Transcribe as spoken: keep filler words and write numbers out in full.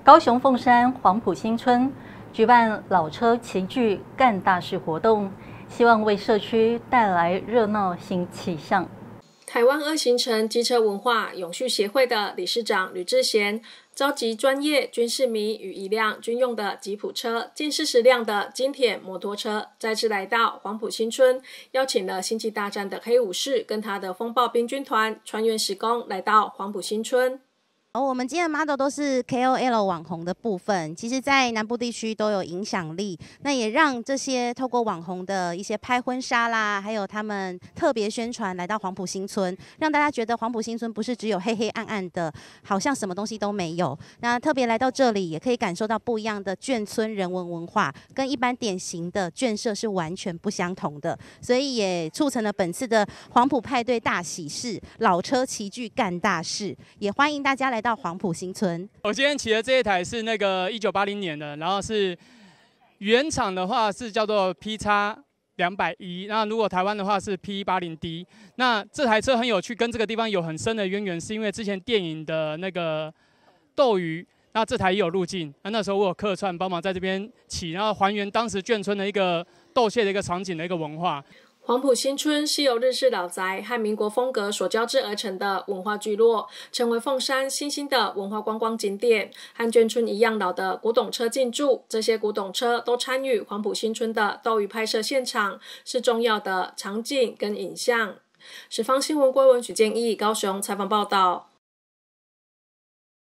高雄凤山黄埔新村举办老车齐聚干大事活动，希望为社区带来热闹新气象。 台湾二行程机车文化永续协会的理事长吕志贤召集专业军事迷与一辆军用的吉普车、近四十辆的金田摩托车，再次来到黄埔新村，邀请了星际大战的黑武士跟他的风暴兵军团穿越时空来到黄埔新村。 哦，我们今天的 model 都是 K O L 网红的部分，其实在南部地区都有影响力，那也让这些透过网红的一些拍婚纱啦，还有他们特别宣传来到黄埔新村，让大家觉得黄埔新村不是只有黑黑暗暗的，好像什么东西都没有。那特别来到这里，也可以感受到不一样的眷村人文文化，跟一般典型的眷舍是完全不相同的，所以也促成了本次的黄埔派对大喜事，老车齐聚干大事，也欢迎大家来到黄埔新村。 我今天骑的这一台是那个一九八零年的，然后是原厂的话是叫做 P X 两百一，那如果台湾的话是 P 八十 D。那这台车很有趣，跟这个地方有很深的渊源，是因为之前电影的那个斗鱼，那这台也有入境。那那时候我有客串帮忙在这边骑，然后还原当时眷村的一个斗蟹的一个场景的一个文化。 黄埔新村是由日式老宅和民国风格所交织而成的文化聚落，成为凤山新兴的文化观光景点。和眷村一样老的古董车进驻，这些古董车都参与黄埔新村的斗鱼拍摄现场，是重要的场景跟影像。十方新闻郭文许建议高雄采访报道。